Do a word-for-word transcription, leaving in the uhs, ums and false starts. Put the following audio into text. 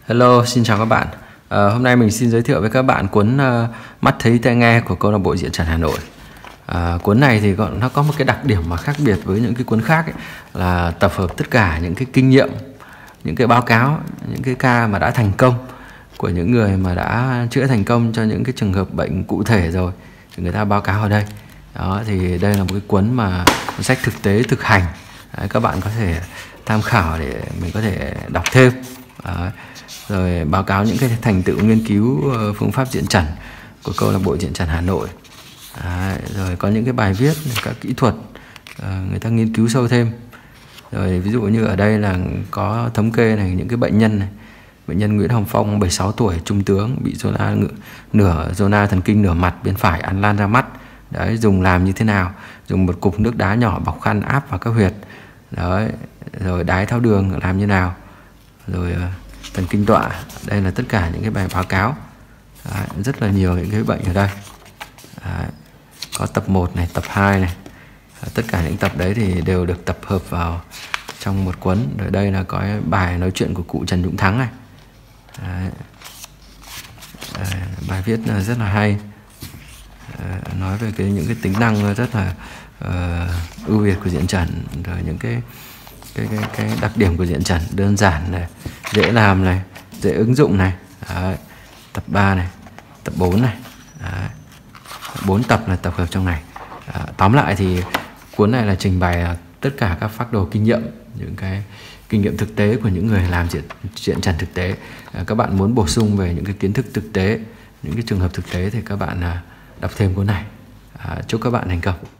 Hello, xin chào các bạn. À, hôm nay mình xin giới thiệu với các bạn cuốn uh, Mắt thấy tai nghe của câu lạc bộ Diện Trần Hà Nội. À, cuốn này thì nó có một cái đặc điểm mà khác biệt với những cái cuốn khác ấy, là tập hợp tất cả những cái kinh nghiệm, những cái báo cáo, những cái ca mà đã thành công của những người mà đã chữa thành công cho những cái trường hợp bệnh cụ thể rồi thì người ta báo cáo ở đây. Đó, thì đây là một cái cuốn mà cuốn sách thực tế thực hành. Đấy, các bạn có thể tham khảo để mình có thể đọc thêm. Đấy, rồi báo cáo những cái thành tựu nghiên cứu phương pháp diện trần của câu lạc bộ Diện Trần Hà Nội. Đấy, rồi có những cái bài viết các kỹ thuật người ta nghiên cứu sâu thêm. Rồi ví dụ như ở đây là có thống kê này những cái bệnh nhân này, bệnh nhân Nguyễn Hồng Phong bảy mươi sáu tuổi, trung tướng, bị zona nửa zona thần kinh nửa mặt bên phải ăn lan ra mắt. Đấy, dùng làm như thế nào? Dùng một cục nước đá nhỏ bọc khăn áp vào các huyệt. Đấy, rồi đái tháo đường làm như nào? Rồi thần kinh tọa, đây là tất cả những cái bài báo cáo. Đấy, rất là nhiều những cái bệnh ở đây. Đấy, có tập một này, tập hai này. Đấy, tất cả những tập đấy thì đều được tập hợp vào trong một cuốn. Rồi đây là có bài nói chuyện của cụ Trần Dũng Thắng này. Đấy. Đấy, bài viết rất là hay. Đấy, nói về cái những cái tính năng rất là uh, ưu việt của diện trần, rồi những cái cái cái cái đặc điểm của diện trần, đơn giản này, dễ làm này, dễ ứng dụng này. Đấy, tập ba này, tập bốn này. Đấy, bốn tập là tập hợp trong này. Đấy, tóm lại thì cuốn này là trình bày tất cả các phác đồ kinh nghiệm, những cái kinh nghiệm thực tế của những người làm diện diện trần thực tế. À, các bạn muốn bổ sung về những cái kiến thức thực tế, những cái trường hợp thực tế thì các bạn à, đọc thêm cuốn này. À, chúc các bạn thành công.